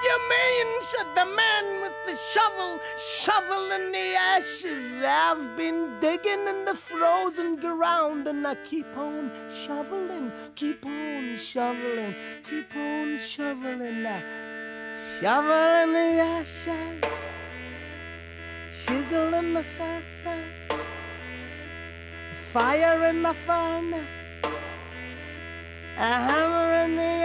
you mean, said the man with the shovel, shoveling the ashes. I've been digging in the frozen ground, and I keep on shoveling, keep on shoveling, keep on shoveling now. Shoveling the ashes, chiseling the surface, fire in the furnace, a hammer in the